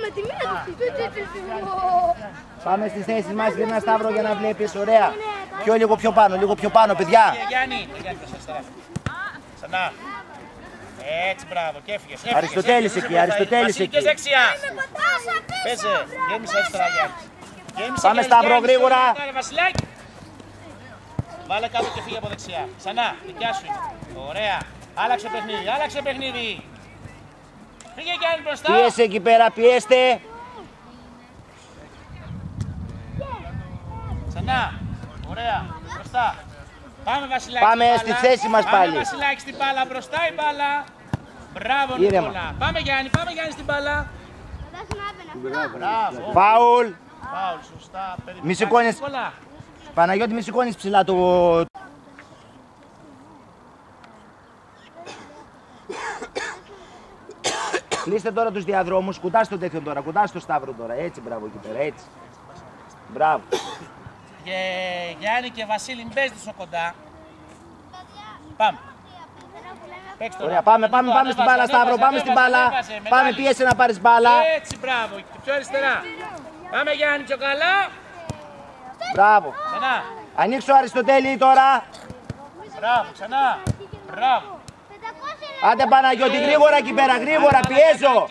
Πάμε στις θέσεις μας, γυρνά Σταύρο για να βλέπεις, ωραία. Λίγο πιο πάνω, παιδιά. Γιάννη, ξανά. Έτσι, μπράβο, και έφυγες. Αριστοτέλης εκεί, Αριστοτέλης εκεί. Δεξιά. Παίζε, γέμισε αριστερά, Γιάννη. Πάμε Σταύρο, γρήγορα. Βάλε κάτω και φύγε από δεξιά. Ξανά, δικιά σου είναι. Ωραία. Άλλαξε παιχνίδι, Φύγε Γιάννη μπροστά. Πίεσε εκεί πέρα, πιέστε. Ξανά. Ωραία. Μπροστά. Πάμε Βασιλάκη. Πάμε στη θέση μας πάλι. Πάμε Βασιλάκη στην μπάλα. Μπροστά η μπάλα. Μπράβο Νικόλα. Πάμε Γιάννη στην μπάλα. Μπράβο. Φάουλ. Φάουλ, σωστά. Μη σηκώνεις. Παναγιώτη, μη σηκώνεις ψηλά το... Κλείστε τώρα τους διαδρόμους, κουτάς το τέτοιο τώρα, κουτάς το Σταύρο τώρα, έτσι μπράβο εκεί πέρα, έτσι. Μπράβο. Και Γιάννη και Βασίλη, μην παίζετε στο κοντά. Πάμε. Ωραία, πάμε στην μπάλα Σταύρο, πάμε στην μπάλα. Πάμε, πίεσε να πάρεις μπάλα. Έτσι, μπράβο, και πιο αριστερά. Πάμε Γιάννη, πιο καλά. Μπράβο. Ξανά. Ανοίξω Αριστοτέλη τώρα. Μπράβο, ξανά. Μπράβο. Άντε Παναγιώτη, γρήγορα εκεί πέρα, γρήγορα, πιέζω.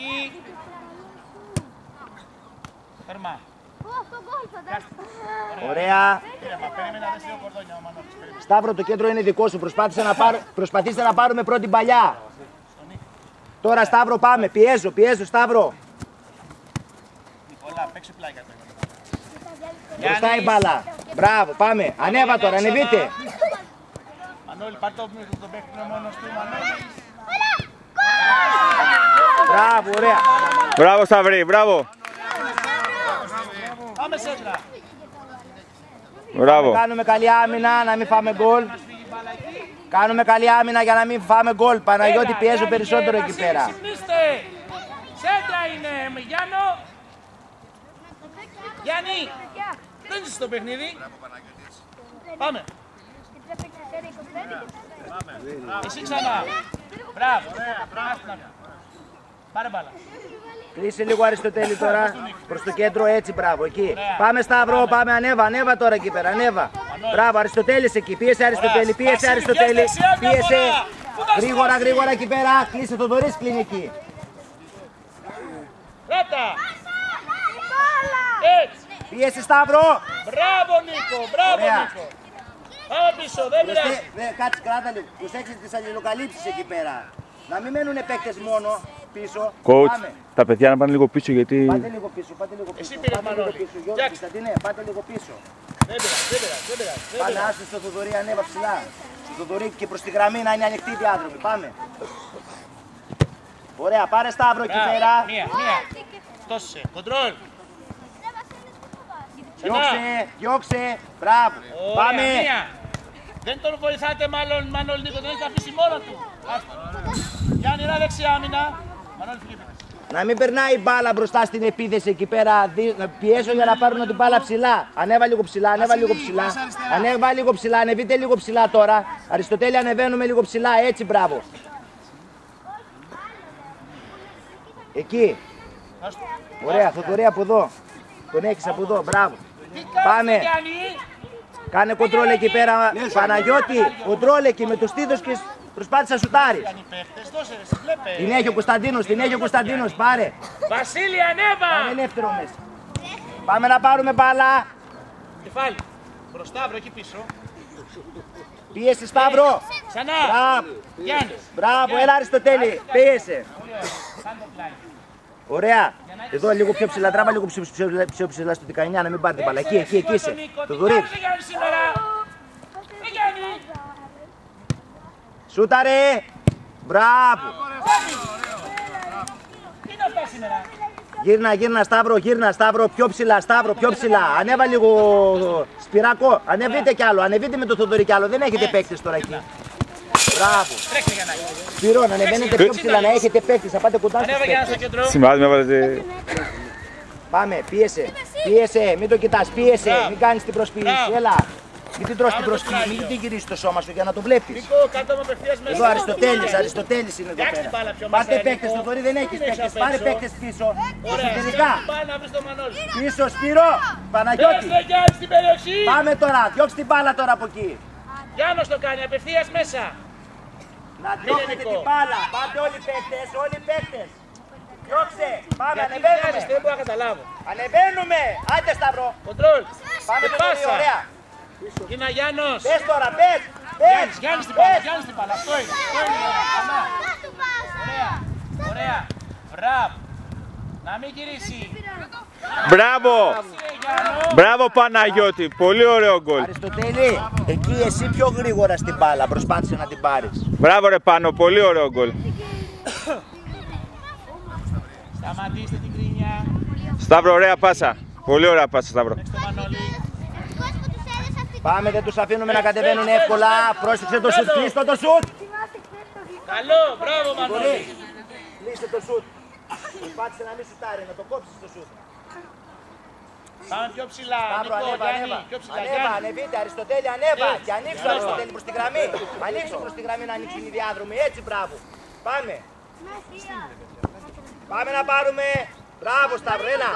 Τερμά. Ωραία. Σταύρο, το κέντρο είναι δικό σου, προσπαθήστε να πάρουμε πρώτη παλιά. Τώρα Σταύρο πάμε, πιέζω Σταύρο. Νικόλα, παίξε πλάι. Μπροστά η μπάλα. Μπράβο, πάμε. Ανέβα τώρα, ανεβείτε. Μανώλη, πάρ' το παίχνει μόνος του, Μανώλη. Μπράβο, ωραία. Μπράβο Σταυρή, μπράβο. Πάμε σέντρα. Μπράβο. Κάνουμε καλή άμυνα, να μην φάμε γκολ. Κάνουμε καλή άμυνα για να μην φάμε γκολ. Παναγιώτη, πιέζω περισσότερο εκεί πέρα. Σέντρα είναι, Γιάννο. Γιάννη, δεν είσαι στο παιχνίδι. Πάμε. Εσύ ξανά. Μπράβο. Πάρε μπάλα. Κλείσε λίγο Αριστοτέλη τώρα προς το κέντρο, έτσι μπράβο, εκεί. Πάμε Σταύρο, πάμε, ανέβα τώρα εκεί πέρα, ανέβα. Μπράβο, Αριστοτέλης εκεί, πίεσε Αριστοτέλη, πίεσε. Γρήγορα εκεί πέρα, κλείσε το Δωρής, κλείνει εκεί. Ράτα. Έτσι. Πίεσε Σταύρο. Μπράβο Νίκο, Νίκο. Πάμε πίσω, δεν πειράζει. Κάτσε, κράτα λίγο, προσέξτε τις αλληλοκαλύψεις εκεί πέρα. Να μην μένουν παίκτες μόνο πίσω. Coach, τα παιδιά να πάνε λίγο πίσω γιατί... Πάτε λίγο πίσω. Εσύ πήρες Μανώλη. Κωνσταντίνε, πάτε λίγο πίσω. Δεν πειράζει. Πάνε άστε στο Θοδωρή, ανέβα ψηλά. Στο Θοδωρή και προς τη γραμμή να είναι ανοιχτή η διάδρομη. Πάμε. Ωραία, πάρε Σταύρο εκεί πέρα. Μία. Φτώσε. Κοντρόλ. Διώξε. Μπράβο. Πάμε. Δεν τον βοηθάτε μάλλον, Μανώλη Νίκο, δεν έχει αφήσει μόνο του. Γιάννη, ένα δεξιά άμυνα. Μανώλη, φύγε. Να μην περνάει η μπάλα μπροστά στην επίθεση εκεί πέρα. Να πιέσω για να πάρουν την μπάλα ψηλά. Ανέβα λίγο ψηλά. Ανεβείτε λίγο ψηλά τώρα. Αριστοτέλη, ανεβαίνουμε λίγο ψηλά. Έτσι, μπράβο. Εκεί. Ωραία, Θοδωρή από εδώ. Τον έχεις από εδώ, μπράβο. Πάμε. Κάνε κοντρόλ εκεί πέρα, Παναγιώτη. Κοντρόλ εκεί με το στήθος και προσπάθησε να σουτάρεις. Την έχει ο Κωνσταντίνος, πάρε. Βασίλη, ανέβα. Πάμε ελεύθερο μέσα. Πάμε να πάρουμε μπάλα. Κεφάλι. Μπροστά, εκεί πίσω. Πίεσε Σταύρο. Ξανά. Μπράβο. Μπράβο, έλα Αριστοτέλη. Πίεσε. Ωραία. Εδώ λίγο πιο ψηλά, τράβα λίγο πιο ψηλά στο 19, να μην πάρει την μπάλα. Εκεί είσαι. Το Δωρή. Σούταρε. Μπράβο. Γύρνα Σταύρο, πιο ψηλά, Ανέβα λίγο Σπυράκο, ανεβείτε κι άλλο, ανεβείτε με το Θοδωρή κι άλλο, δεν έχετε παίκτες τώρα εκεί. Μπράβο. Σπυρό, να ανεβαίνετε πιο ψηλά, να έχετε παίκτες, θα πάτε κοντά στους παίκτες. Σημάδι με έβαλε. Πάμε, πίεσε, μην το κοιτάς, πίεσε, μην κάνεις την προσποίηση, έλα. Μην την τρως την προσκύνη, μην την γυρίσεις το σώμα σου για να το βλέπεις. Νίκο, κάτω μου απευθείας μέσα. Εδώ Αριστοτέλης είναι εδώ πέρα. Πάρτε παίκτες, το Θοδωρή δεν έχεις παίκτες. Πάρε παίκτες πίσω. Εσωτερικά. Πάει να βρεις το Μανώλη. Πίσω, Σπύρο. Παναγιώτη. Δέστε Γιάννη στην περιοχή. Πάμε τώρα, διώξτε την μπάλα τώρα από εκεί. Γιάννος το κάνει, απευθείας μέσα. Να διώξετε την μπάλα. Πάτε όλοι οι παίκτες. Διώξε. Πάμε, Γιατί ανεβαίνουμε. βγάζεις, δεν μπορώ να καταλάβω. Ανεβαίνουμε. Άντε Σταύρο. Κοντρόλ. Πάμε Και το Θοδωρή, πάσα. ωραία. Γίνα Γιάννος. Πες τώρα, πες. Γιάννης την μπάλα, Γιάννης την μπάλα. Αυτό είναι. Ωραία. Ωραία. Μπράβο. Να μην γυρίσει. Μπράβο! Μπράβο Παναγιώτη, πολύ ωραίο γκολ. Αριστοτέλη, εκεί εσύ πιο γρήγορα στην μπάλα, προσπάθησε να την πάρεις. Μπράβο ρε Πάνο, πολύ ωραίο γκολ. Σταματήστε την κρίνια. Σταύρο, ωραία πάσα. Πολύ ωραία πάσα, Σταύρο. Στο Μανώλη. Πάμε, δεν τους αφήνουμε να κατεβαίνουν εύκολα. Πρόσεξε το σουτ, κλείστο το σουτ. Καλό, μπράβο Μανώλη. Κλείστε το σουτ. Προσπάθησε να μην σουτάρει, να το κόψεις το σουτ. Πάμε πιο ψηλά. Σταύρο, Νίκο, ανέβα, Γιάννη, ανέβα. πιο ψηλά. Ανέβα, Γιάννη. ανεβείτε, Αριστοτέλη, ανέβα. Έτσι. Και ανοίξω, Μπράβο. Αριστοτέλη, προς τη γραμμή. Ανοίξω προς τη γραμμή να ανοίξουν οι διάδρομοι. Έτσι, μπράβο. Πάμε. Πάμε να πάρουμε. Μπράβο, Σταύρο, έλα.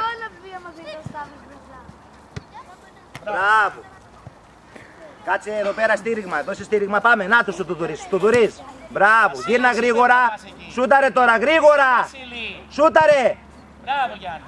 Μπράβο. Κάτσε εδώ πέρα στήριγμα, δώσε στήριγμα, πάμε. Να το σου Θοδωρής. Μπράβο, γύρνα γρήγορα. Σούταρε τώρα, γρήγορα. Βασίλη. Σούταρε. Μπράβο Γιάννη.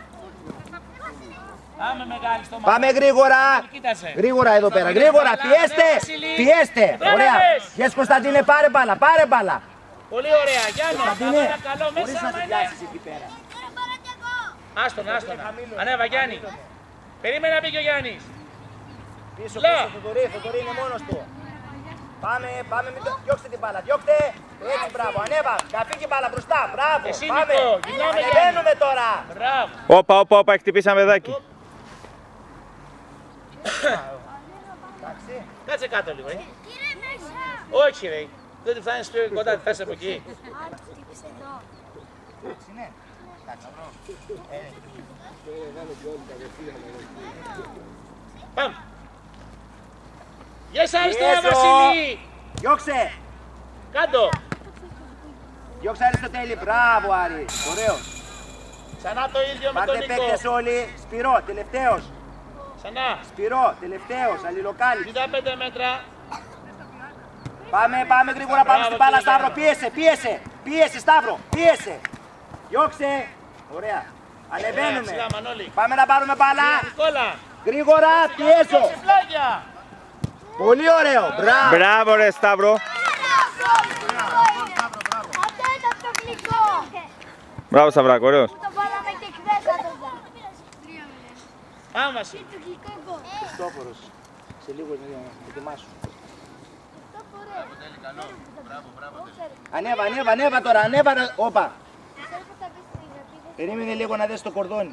Πάμε μεγάλη στο Πάμε γρήγορα. Κοίτασε. Γρήγορα εδώ πέρα, γρήγορα. Πιέστε. Πιέστε. Ωραία. Yes, Κωνσταντίνε, πάρε μπάλα, πάρε μπάλα. Πολύ ωραία. Γιάννη, Κωνσταντίνε, καλό μπορείς μέσα να άμα σε είναι. πιάσεις εκεί πέρα. Άστον. Ανέβα Γιάννη. Περίμενα να μπει και ο Γιάννης. Πίσω, Λα. πίσω, Θοδωρή είναι μόνος του. Πάμε, μην το διώξτε την μπάλα, διώξτε. Έτσι, μπράβο, ανέβα. Να φύγει η μπάλα μπροστά, μπράβο. Εσύ, Πάμε. Νίκο, γυρνάμε, Ανεβαίνουμε τώρα. Μπράβο. Όπα, έχει χτυπήσει ένα παιδάκι. Εντάξει. Κάτσε κάτω λίγο. Όχι ρε. Δεν τη φτάνεις πιο κοντά, τη φτάσεις από εκεί. Έτσι είναι. Εντάξει. Πάμε. Yes, αριστερά Yes, Βασίλη. Διώξε. Κάτω. Διώξε Αριστοτέλη, μπράβο Άρη. Ωραίος. Ξανά το ίδιο με τον Πάρτε Νίκο. παίκτες όλοι. Σπυρό, τελευταίος. Ξανά. Σπυρό, τελευταίος. Αλληλοκάλυψη. 65 μέτρα. Πάμε γρήγορα, πάμε Μπράβο, στην μπάλα, κύριε Σταύρο. Γιάννη. Πίεσε, Σταύρο, πίεσε. Διώξε. Ωραία. Ανεβαίνουμε. ψηλά, Μανώλη. Πάμε να πάρουμε μπάλα. Νικόλα. Γρήγορα, πιέσω. Σε φλάγια. Πολύ ωραίο. Μπράβο. Μπράβο ρε Σταύρο. Αυτό ήταν το γλυκό. Μπράβο Σταυράκο, ωραίος. Το βάλαμε και χθες εδώ. Πάμε Βασίλη. Το γλυκό γκολ. Χριστόφορος. Σε λίγο ετοιμάσου. Ανέβα τώρα, ανέβα. Όπα. Περίμενε λίγο να δεις το κορδόνι.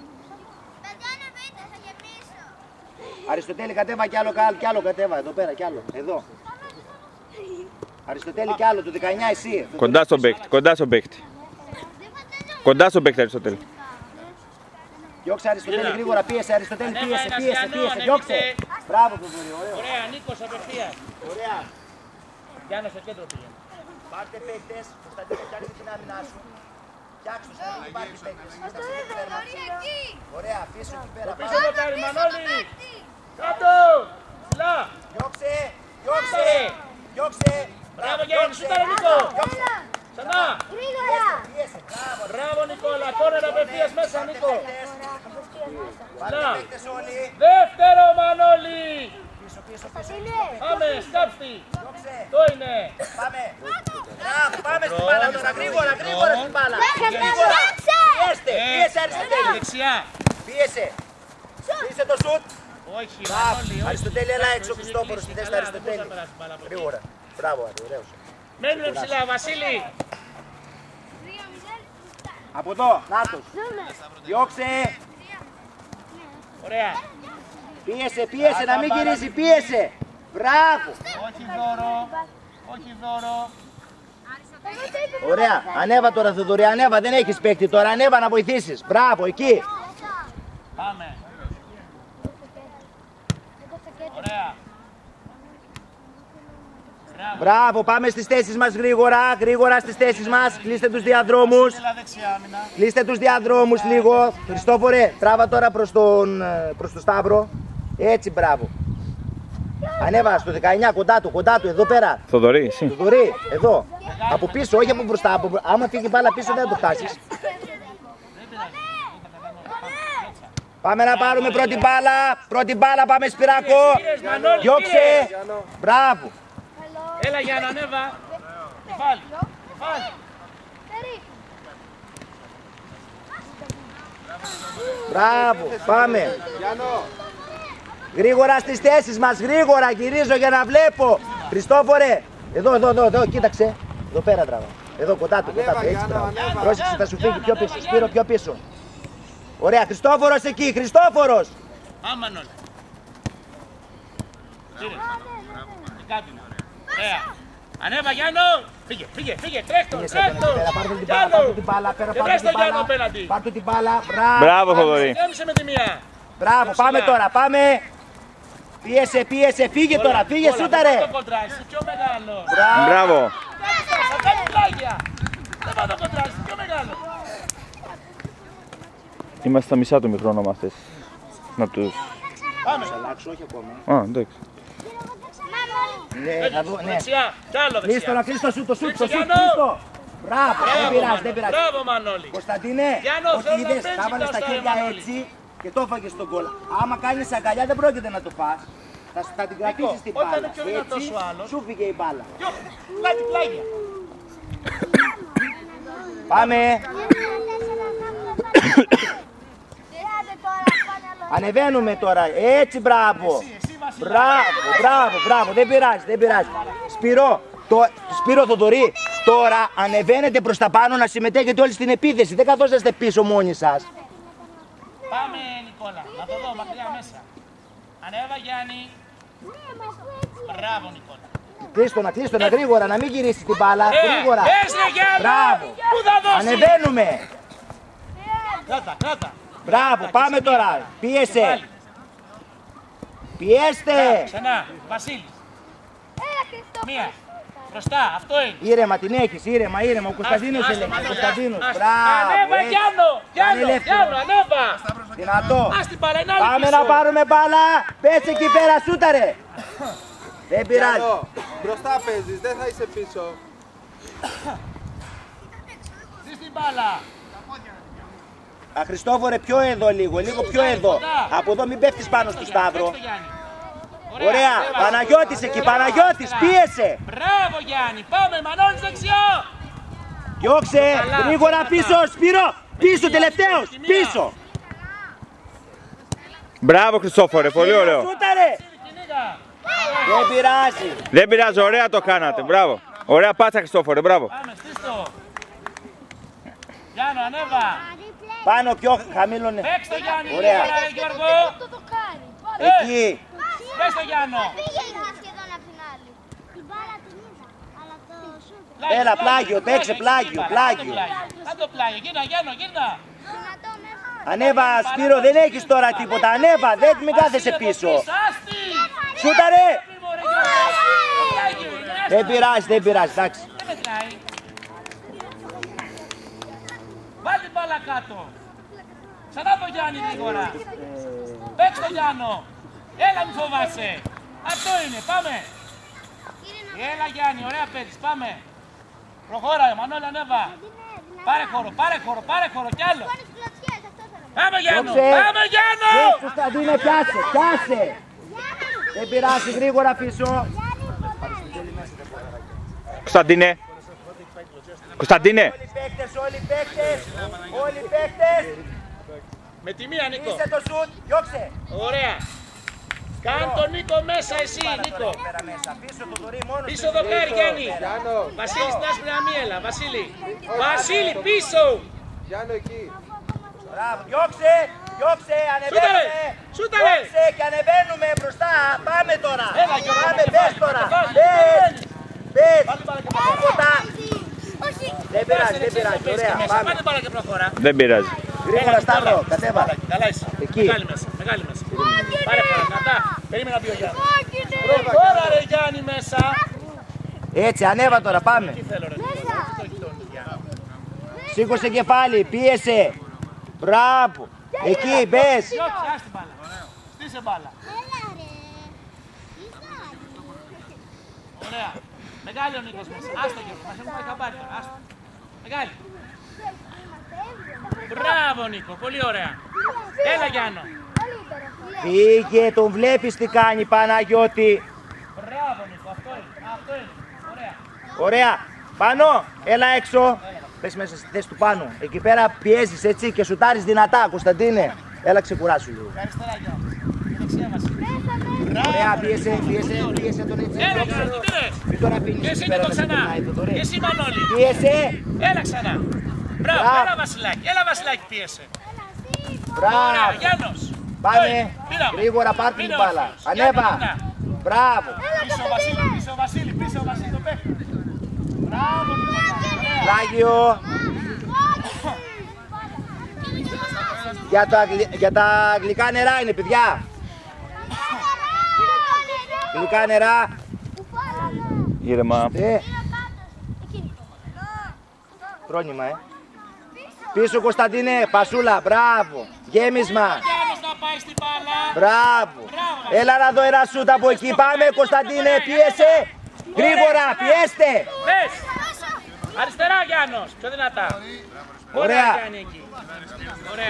Αριστοτέλη, κατέβα κι άλλο κατέβα, εδώ πέρα κι άλλο, εδώ. Αριστοτέλη κι άλλο, το 19 εσύ. Κοντά στον παίκτη. Κοντά στον παίκτη Αριστοτέλη. Διώξε Αριστοτέλη γρήγορα, πίεσε Αριστοτέλη, Ανέβα πίεσε, ένας πίεσε, Γιάννου, πίεσε, ανέβηκε. διώξε. Μπράβο Θοδωρή, ωραίο. Ωραία, Νίκος απευθείας. Ωραία. Γιάννος στο κέντρο πήγαινε. Πάρτε παίκτες, Κωνσταντίνε, φτιάξτε την άμυνά σου. Φτιάξτε τους, να μην υπάρχει παίκτες. Ωραία, πίσω εκεί πέρα. Πίσω το κάρι, Μανώλη. Κάτω. Ψηλά. Διώξε. Μπράβο Γιάννη, σούταρε Νίκο. Ξανά. Γρήγορα. Πίεσε, μπράβο. Μπράβο Νικόλα, κόρνερ απευθείας μέσα Νίκο. Πάρτε Να. παίκτες όλοι. Δεύτερο Μανώλη. Πίσω. Πάμε, σκάψτη. Διώξε. Το είναι. Πάμε. Μπράβο, πάμε στην μπάλα τώρα. Γρήγορα στην μπάλα. Γρήγορα. Πίεσε Αριστοτέλη. Δεξιά. Πίεσε το σουτ. Όχι, Μπράβο. Μανώλη. όχι. Αριστοτέλη, έλα έξω Έχεις Χριστόφορος. διεκδικήσει Τη θες καλά, τα δεν μπορείς να Αριστοτέλη. περάσεις μπάλα από εκεί. Γρήγορα. Μπράβο, Άρη, ωραίος. Μένουμε ψηλά, Βασίλη. Από εδώ, Νάτος. Διώξε. Ωραία. Πίεσε, να μην γυρίσει, πίεσε. Μπράβο. Όχι δώρο. Όχι δώρο. Ωραία, ανέβα τώρα Θοδωρή, ανέβα, δεν έχεις παίκτη τώρα, ανέβα να βοηθήσεις. Μπράβο, εκεί. Πάμε. Ωραία. Μπράβο, πάμε στις θέσεις μας γρήγορα, γρήγορα στις θέσεις μας. Κλείστε τους διαδρόμους. Κλείστε τους διαδρόμους λίγο. Χριστόφορε, τράβα τώρα προς τον Σταύρο. Έτσι, μπράβο. Ανέβα στο 19, κοντά του, εδώ πέρα. Θοδωρή, εσύ. Θοδωρή, εδώ. Από πίσω, όχι από μπροστά. Άμα φύγει μπάλα πίσω δεν θα το φτάσεις. Πάμε να πάρουμε πρώτη μπάλα. Πρώτη μπάλα, πάμε Σπυράκο. Διώξε. Μπράβο. Έλα Γιάννα, ανέβα. Κεφάλι. Μπράβο, πάμε. Γρήγορα στις θέσεις μας, γρήγορα γυρίζω για να βλέπω. Χριστόφορε, εδώ, κοίταξε. Εδώ πέρα τραβά. Εδώ κοντά του, έτσι τραβά. Πρόσεξε, θα σου φύγει πιο πίσω. Σπύρο πιο πίσω. Ωραία, Χριστόφορος εκεί, Χριστόφορος. Άμα νόλ. Ωραία. Ανέβα Γιάννο. Φύγε, τρέχτο. Πάρ' την μπάλα, πάρ' την μπάλα. Μπράβο, Θοδωρή. Έμεισε με τη μία. Μπράβο, πάμε τώρα, πάμε. Πίεσε, φύγε τώρα, φύγε, σούταρε. Δεν κοντράζει, πιο μεγάλο. Μπράβο. Θα κάνει πλάγια. Δεν πάω το κοντράζει, πιο μεγάλο. Είμαστε στα μισά του μικρού ονομαστές. Να τους... Πάμε, θα αλλάξω, όχι ακόμα. Α, εντάξει. Ναι, θα δω, ναι. Δεξιά, κι άλλο δεξιά. Κλείστο, το σούτ, κλείστο. Μπράβο, δεν πειράζει. Μπράβο Μανώλη. Κωνσταντίνε, Γιάννο, ότι θέλω να είδες, παίξει τα βάλες τα μπροστά, χέρια Μανώλη. έτσι και το έφαγες στον κόλλα. Άμα κάνεις αγκαλιά δεν πρόκειται να το φας. Θα την κρατήσεις την όταν μπάλα. είναι πιο δυνατός Έτσι, ο άλλος. σου φύγε η μπάλα. Πλάγια. Πάμε. Ανεβαίνουμε τώρα. Έτσι, μπράβο. Μπράβο. Δεν πειράζει. Σπύρο Θοδωρή, τώρα ανεβαίνετε προς τα πάνω να συμμετέχετε όλοι στην επίθεση. Δεν καθόσαστε πίσω μόνοι σας. Πάμε Νικόλα, να το δω μακριά μέσα. Ανέβα Γιάννη. Μπράβο Νικόλα. Κλείστο γρήγορα, να μην γυρίσει την μπάλα. Γρήγορα. Μπράβο. Πού θα δώσει. Ανεβαίνουμε. Κράτα. Μπράβο, πάμε τώρα. Πίεσε. Πιέστε. Ξανά, Βασίλης. Μία. Μπροστά, αυτό είναι. Ήρεμα, την έχεις, ήρεμα. Ο Κωνσταντίνος έλεγε. Ανέβα Γιάννο, ανέβα. Δυνατό. Ας την μπάλα, είναι άλλη Πάμε πίσω. να πάρουμε μπάλα. Πες εκεί πέρα, σούταρε. Δεν πειράζει. Μπροστά παίζεις, δεν θα είσαι πίσω. Δεις την μπάλα. Χριστόφορε, πιο εδώ λίγο πιο εδώ. Από εδώ μην πέφτεις πάνω στο Σταύρο. Ωραία, Παναγιώτης εκεί, Παναγιώτης, πίεσε. Μπράβο Γιάννη, πάμε Μανώλης δεξιό. Διώξε, γρήγορα πίσω, Σπύρο, πίσω τελευταίος, πίσω. Μπράβο, Χριστόφορε, πολύ ωραίο. Σούταρε. Δεν πειράζει, ωραία το κάνατε, μπράβο. Ωραία πάτσα, Χριστόφορε, μπράβο. Πάμε, στήστο. Γιάννο, ανέβα. Πάνω πιο χαμηλό, ναι. Παίξ' το Γιάννη, Ωραία. Γιώργο. Εκεί. Πες το Γιάννο. Έλα, πλάγιο, παίξε πλάγιο. Κάτω πλάγιο, γύρνα Γιάννο, γύρνα. Ανέβα, Σπύρο, δεν έχεις τώρα τίποτα. Ανέβα, μην κάθεσαι πίσω. Σούταρε. Δεν πειράζει, εντάξει. Δεν μετράει. Βάλει την μπάλα κάτω. Ξανά το Γιάννη γρήγορα. Παίξ' το Γιάννο. Έλα μη φοβάσαι. Αυτό είναι, πάμε. Έλα Γιάννη, ωραία παίζεις, πάμε. Προχώρα, Μανώλη, ανέβα. Πάρε χώρο κι άλλο. Πάμε Γιάννο, πάμε Γιάννο. Κωνσταντίνε, πιάσε. Δεν πειράζει, γρήγορα πίσω. Κωνσταντίνε. Όλοι παίκτες. Με τη μία Νίκο. Είσαι το σουτ, διώξε. Ωραία. Κάν τον Νίκο μέσα εσύ, Νίκο. Πίσω δοκάρι Γιάννη. Βασίλη στην άσπρη αμύελα, Βασίλη. Βασίλη πίσω. Γιάννο εκεί. Μπράβο, διώξε, ανεβαίνουμε. Σούταρε. Διώξε και ανεβαίνουμε μπροστά. Πάμε τώρα. Έλα, Γιώργο, Πάμε, πάμε, πες πάμε, τώρα. πάμε, Πες. Βάλτε μπάλα και Τίποτα. Δεν πειράζει, ωραία, πάμε. Βάλτε μπάλα και προχώρα. Δεν πειράζει. Γρήγορα, Σταύρο, κατέβα. Καλά είσαι. Εκεί. Μεγάλη μέσα. Πάρε χώρα, κατά. Περίμενα να πει ο Γιάννης. Προχώρα ρε Γιάννη μέσα. Έτσι, ανέβα τώρα, πάμε. Τι θέλω ρε. Το γειτόνι, Γιάννη. Σήκωσε κεφάλι, πίεσε. Μπράβο. Εκεί, μπες. Διώξε, άσ' την μπάλα. Στήσε μπάλα. Ωραία. Μεγάλη ο Νίκος μέσα. Άστο Γιώργο, μας έχουν πάει χαμπάρι τώρα. Άστο. Μεγάλη. Μπράβο Νίκο, πολύ ωραία. Έλα Γιάννο. Πήγε, τον βλέπεις τι κάνει, Παναγιώτη. Μπράβο Νίκο, αυτό είναι. Αυτό είναι. Ωραία. Ωραία. Πάνω, έλα έξω. Πες μέσα στη θέση του πάνω. Εκεί πέρα πιέζεις έτσι και σουτάρεις δυνατά, Κωνσταντίνε. Έλα ξεκουράσου λίγο. Αριστερά Γιάννο. Δεξιά μας. Ωραία, πίεσε τον έτσι. Έλα Γιάννο, τι λες. Μην τον αφήνεις Και εκεί εσύ πέρα Νίκο να σε ξανά. περνάει, Θοδωρή. Και εσύ Μανώλη. Πίεσε. Έλα ξανά. Μπράβο, Μπράβο. έλα Βασιλάκη. Έλα Βασιλάκη πίεσε. Ωραία, Μπράβο. Γιάννος. Πάμε. Πήραμε. Γρήγορα πάρ' την Μείνε μπάλα. όρθιος. Ανέβα. Γιάννη, Μπράβο. Πίσω ο Βασίλη, πίσω ο Βασίλη, πίσω ο Βασίλη το παίχνει. Μπράβο Νικόλα. Πλάγιο. Για τα γλυκά νερά είναι, παιδιά. Γλυκά νερά. Ήρεμα. Πρόνοιμα, Πίσω, Κωνσταντίνε, πασούλα, μπράβο. Γέμισμα. Γιάννης να πάει στην μπάλα. Μπράβο. Έλα να δω ένα σούτ από εκεί. Πάμε, Κωνσταντίνε, πίεσε. Γρήγορα, πιέστε. Πες. Αριστερά Γιάννος, πιο δυνατά. Ωραία. Γιάννη εκεί. Ωραία.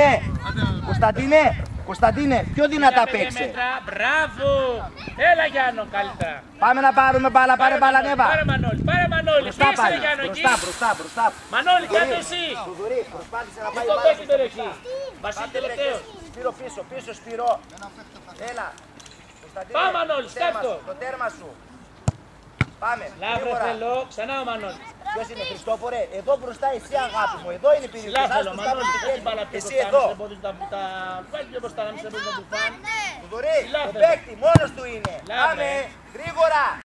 Κωνσταντίνε, πιο δυνατά Πήραμε παίξε. μέτρα. Μπράβο. Έλα Γιάννο, καλύτερα. Πάμε να πάρουμε μπάλα, πάρε μπάλα, ανέβα. Πάρε Μανώλη, πάρε Μανώλη. Μπροστά Πίεσε πάλι, ρε Γιάννο εκεί. μπροστά. Μανώλη, κάτω εσύ. Θοδωρή, προσπάθησε να πάει Το μπάλα. πες στην περιοχή. Βασίλη τελευταίος. Σπύρο πίσω, Σπύρο. Έλα. Κωνσταντίνε, Πάμε, Μανώλη, το τέρμα σκέφτο. σου, το τέρμα σου. Πάμε, Λάβρε γρήγορα. θέλω, ξανά ο Μανώλης. Ποιος είναι, Χριστόφορε, εδώ μπροστά εσύ αγάπη μου, εδώ είναι η περιοχή. Ψηλά Σας θέλω, τους Μανώλη, κάνουμε φέρνει την μπάλα πιο εσύ μπροστά, εδώ. να σε εμποδίζουν τα... Φέρνει πιο μπροστά, να μην σε εμποδίζουν τα μπουφάν. Θοδωρή, Ψηλά ο θέλω. παίκτη, μόνος του είναι. Λάβρε. Πάμε, γρήγορα.